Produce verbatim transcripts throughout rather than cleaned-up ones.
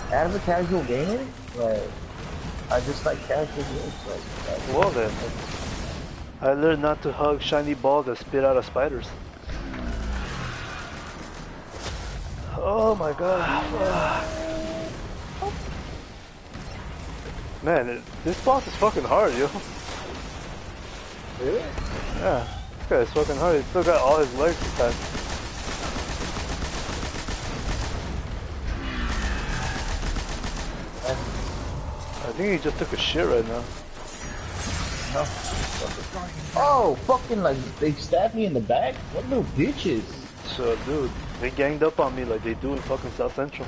as a casual gamer, like, I just like casual games. Like, like, well then, I learned not to hug shiny balls that spit out of spiders. Oh my god. Man, it, this boss is fucking hard, yo. Really? Yeah, this guy is fucking hard. He still got all his legs attached. I think he just took a shit right now. No. Oh, fucking, like, they stabbed me in the back? What little bitches? So, dude, they ganged up on me like they do in fucking South Central.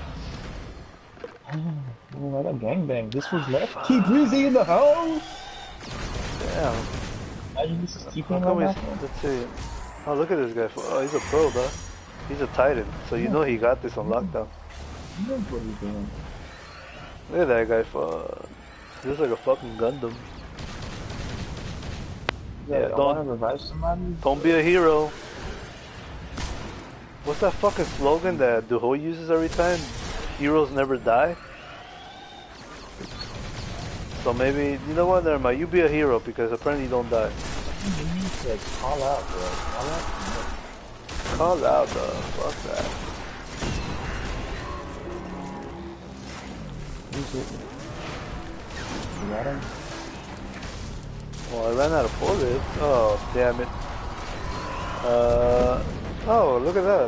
Oh, I got gangbang. This was left. T Breezy in the house! Damn. Imagine this is T-Pain How come right he's, now. let's see. Oh, look at this guy. Oh, he's a pro, though. He's a Titan, so you know he got this on lockdown. He knows what he's doing. Look at that guy. Fuck. He looks like a fucking Gundam. Yeah, Yeah, don't don't- want to revive somebody? Don't be a hero. What's that fucking slogan that Duho uses every time? Heroes never die? So maybe, you know what, never mind, you be a hero because apparently you don't die. You need to like, call out, bro. Call out. Call out though, fuck that. Who's it? You got him? Well, I ran out of bullets. Oh, damn it. Uh, oh, look at that.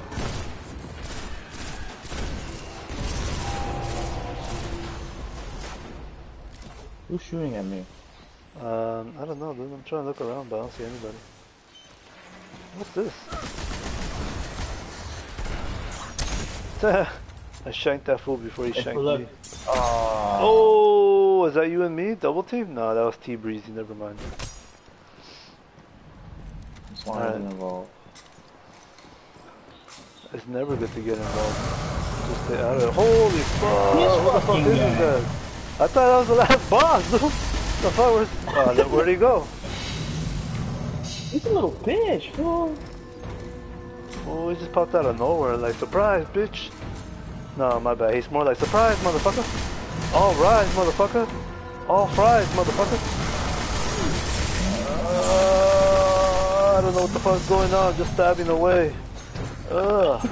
Who's shooting at me? Um, I don't know, dude. I'm trying to look around, but I don't see anybody. What's this? I shanked that fool before he Hey, shanked pull me. up. Oh. Oh, is that you and me? Double team? No, that was T Breezy. Never mind. This one Alright. isn't involved. It's never good to get involved. Just stay out of it. Holy fuck! This Who the fuck fucking is this guy. guy? I thought that was the last boss, dude. The fuck was? Oh, look, where'd he go? He's a little bitch, fool. Oh, he just popped out of nowhere. Like, surprise, bitch. No, my bad. He's more like, surprise, motherfucker. All rise, motherfucker. All fries, motherfucker. Uh, I don't know what the fuck's going on. Just stabbing away. Ugh.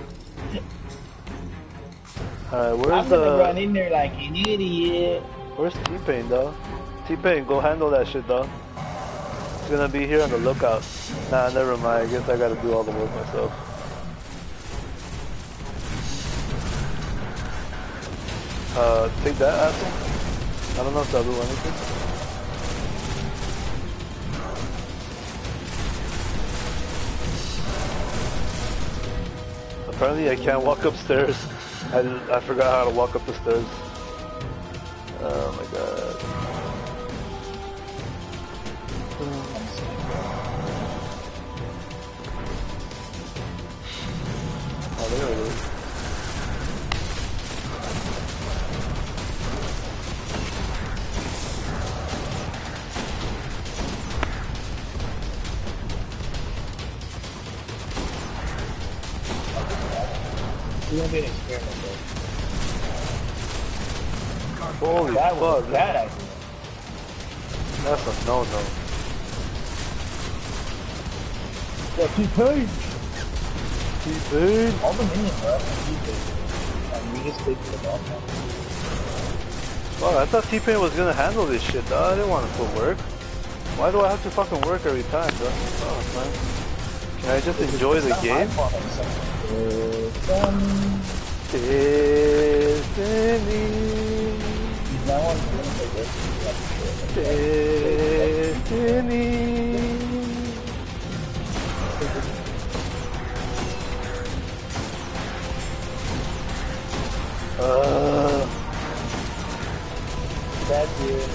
Alright, where's I'm gonna the... run in there like an idiot. Where's T-Pain, though? T-Pain, go handle that shit, though. He's gonna be here on the lookout. Nah, never mind. I guess I gotta do all the work myself. Uh, take that, asshole. I don't know if that'll do anything. Apparently I can't walk upstairs. I, didn't, I forgot how to walk up the stairs. Oh my god. Oh, there it is. It's gonna be an experiment, bro. Holy That fuck. was a bad idea. That's a no-no. Yeah, T-Pain! T-Pain! All the minions are up to T-Pain. And we just take to the boss now. Fuck, I thought T-Pain was gonna handle this shit, dog. I didn't want to put work. Why do I have to fucking work every time, bro? Oh, man. Can I just enjoy the game? Destiny. He's now on Destiny. Uh, That's it.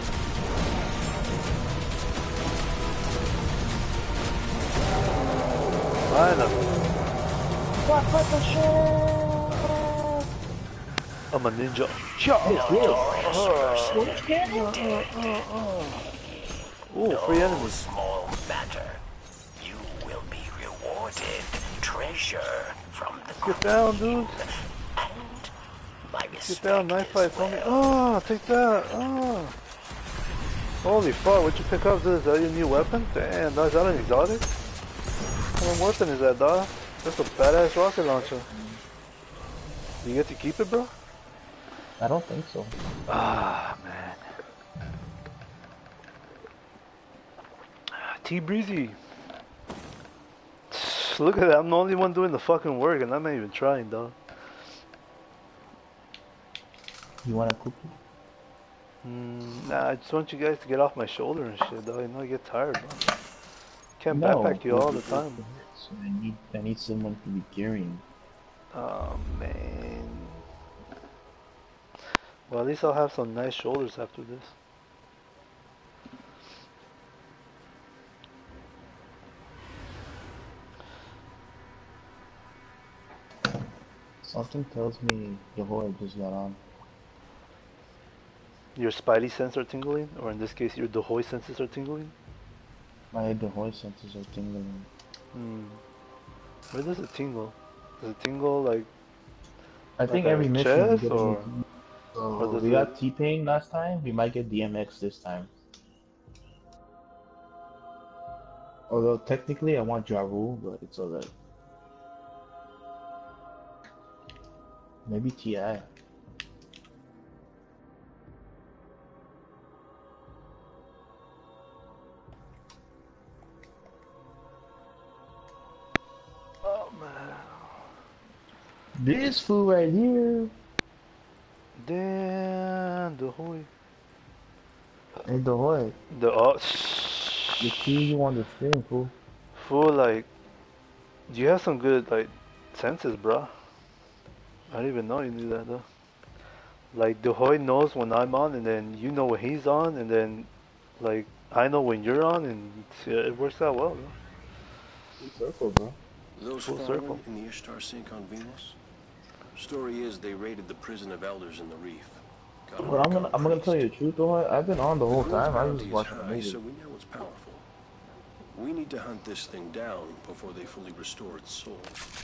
finally. What, what the shit? I'm a ninja. Ooh, free enemies. Small matter. You will be rewarded treasure from the Get down, dude. and Get down, knife fight, homie. Oh, take that. Oh. Holy fuck, what'd you pick up? Is that your new weapon? Damn, dog, is that an exotic? What kind of weapon is that, dog? That's a badass rocket launcher. You get to keep it, bro? I don't think so. Ah, man. T Breezy. Look at that, I'm the only one doing the fucking work and I'm not even trying, dog. You want a cookie? Mm, nah, I just want you guys to get off my shoulder and shit, dog. You know, I get tired, bro. Can't No, backpack you all the time. So I need, I need someone to be carrying. Oh, man. Well, at least I'll have some nice shoulders after this. Something tells me Yehoah just got on. Your spidey sense are tingling, or in this case, your Dahoy senses are tingling? My Yehoah senses are tingling. Hmm. Where does it tingle? Does it tingle like? I think like every a mission we chest, get a or, new- so or does we it? got T-Pain last time, we might get D M X this time. Although technically I want Ja Rule, but it's alright. Maybe T I Oh man. This fool right here. Damn, Dahoy. Hey, Yehoah, The oh, you see you on the stream, fool. fool, like, you have some good like senses, bro. I didn't even know you knew that though. Like Dahoy knows when I'm on, and then you know when he's on, and then like I know when you're on, and yeah, it works out well, bro. Full circle, bro. Those Full fallen circle. in the Ishtar sink on Venus? Story is they raided the prison of elders in the reef. Got an But I'm gonna, Archon I'm gonna tell you priest. the truth, though. I've been on the whole The time. I was bounty just is watching the high, movie. so we know it's powerful. We need to hunt this thing down before they fully restore its soul.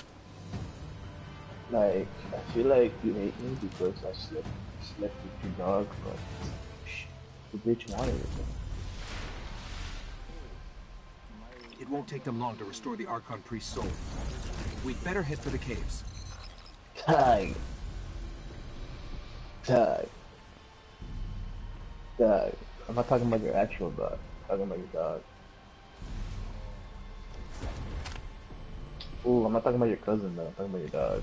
Like, I feel like you hate me because I slept, slept with your dog, but shh, the bitch wanted it. It won't take them long to restore the Archon priest's soul. We'd better head for the caves. Tag. Tag. Tag. I'm not talking about your actual dog. I'm talking about your dog. Ooh, I'm not talking about your cousin though. I'm talking about your dog.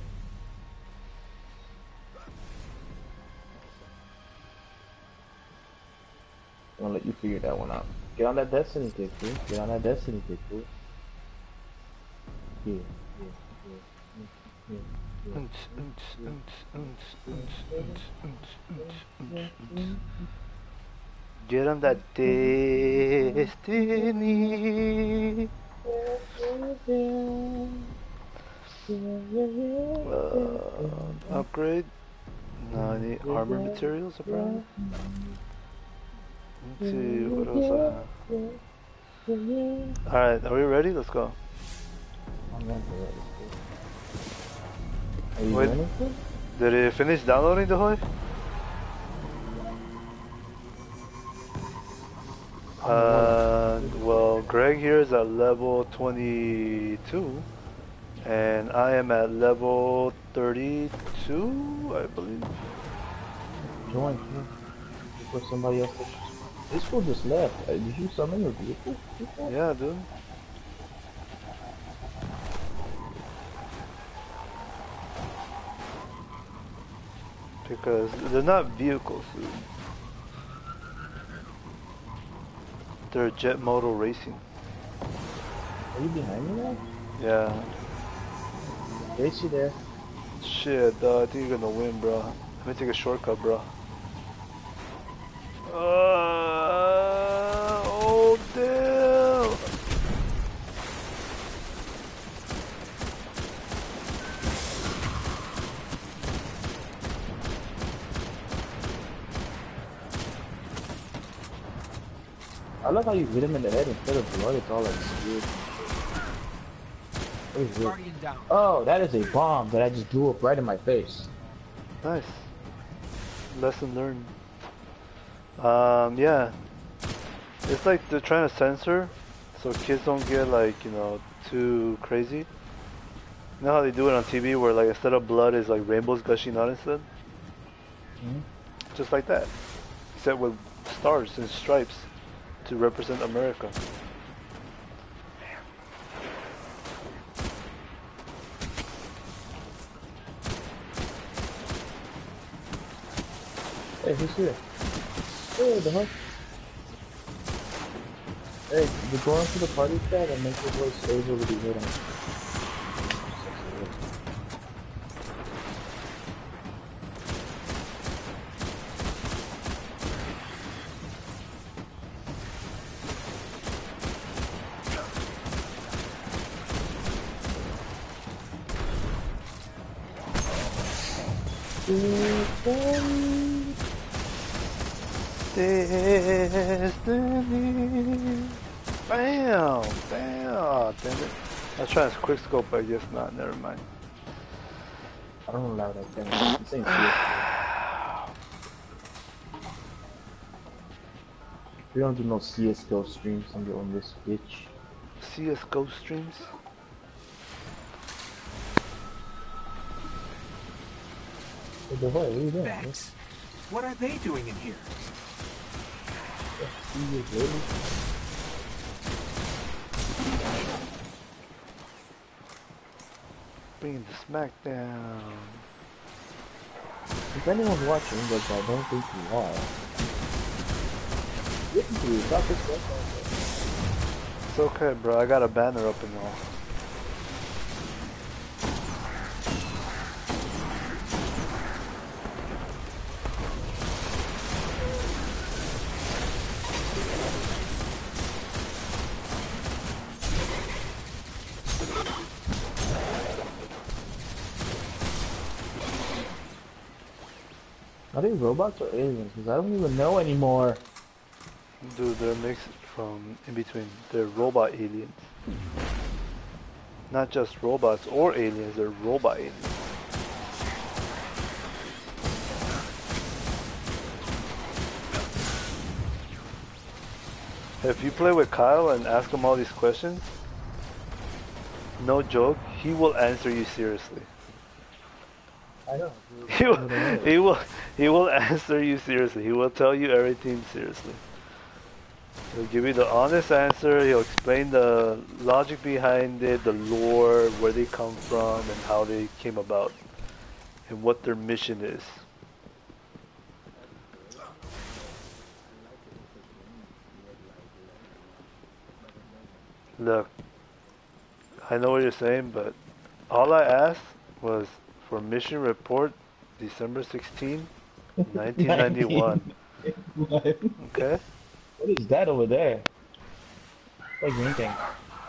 I'm gonna let you figure that one out. Get on that destiny kick, fool. Get on that destiny kick, fool. Yeah, yeah, yeah, yeah, yeah. Get on that destiny. Uh, upgrade. No, I need armor materials apparently. Let's see what else I have. Alright, are we ready? Let's go. I'm not ready. Are you Wait. doing it, fool? Did it finish downloading the Hoy? Uh, well, Greg here is at level twenty-two, and I am at level thirty-two, I believe. Join, fool. Before somebody else touches. This fool just left. Uh, Did you summon your vehicle? Yeah, dude. Because they're not vehicles, dude. They're jet moto racing. Are you behind me now? Yeah. Race you there. Shit, dog, I think you're gonna win, bro. Let me take a shortcut, bro. Uh, oh, damn! I love how you hit him in the head instead of blood. It's all like weird. What is this? Guardian down. Oh, that is a bomb that I just blew up right in my face. Nice. lesson learned. Um, yeah. It's like they're trying to censor so kids don't get like, you know, too crazy. You know how they do it on T V where like instead of blood is like rainbows gushing out instead? Mm-hmm. Just like that. Except with stars and stripes to represent America. Hey, who's here? Hey, the heck? Hey, we're going to the party chat and make your voice stable to be heard on. Destiny. Bam! Bam! Oh, damn it. I was trying to quick scope, but I guess not. Never mind. I don't allow that thing. This ain't serious. We don't do no C S G O streams on this bitch. C S G O streams? Hey, boy, what are you doing? Vex? What are they doing in here? Bringing the smackdown. If anyone's watching, but I don't think you are. Listen to you, stop this stuff. It's okay, bro. I got a banner up and all. Are they robots or aliens? Because I don't even know anymore. Dude, they're mixed from in between. They're robot aliens. Not just robots or aliens, they're robot aliens. If you play with Kyle and ask him all these questions, no joke, he will answer you seriously. I know. He will, he will, he will answer you seriously. He will tell you everything seriously. He'll give you the honest answer. He'll explain the logic behind it, the lore, where they come from, and how they came about, and what their mission is. Look, I know what you're saying, but all I asked was for mission report December sixteenth, nineteen ninety-one. Okay? What is that over there? It's like green thing.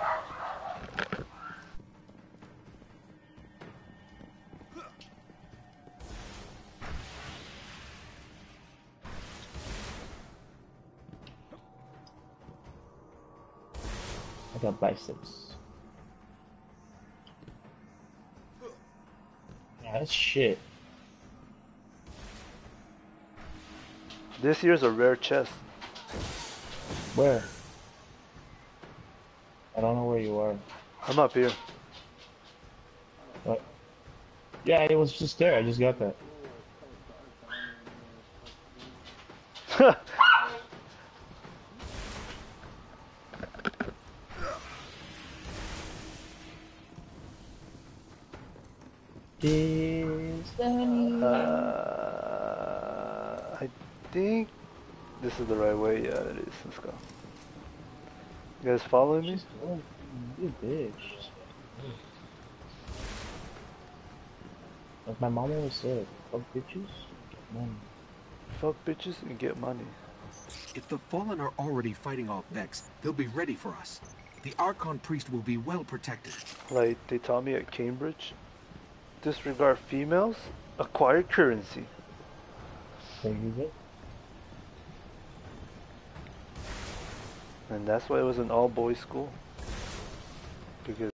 I got biceps. Yeah, that's shit. This year's a rare chest. Where? I don't know where you are. I'm up here. What? Yeah, it was just there. I just got that. Destiny. uh, I think this is the right way. Yeah, it is. Let's go. You guys following me? Oh, you bitch. Like my mom always said, fuck bitches, money. Fuck bitches and get money. If the Fallen are already fighting off Vex, they'll be ready for us. The Archon Priest will be well protected. Like they taught me at Cambridge. Disregard females, acquire currency. There you go. And that's why it was an all-boys school. Because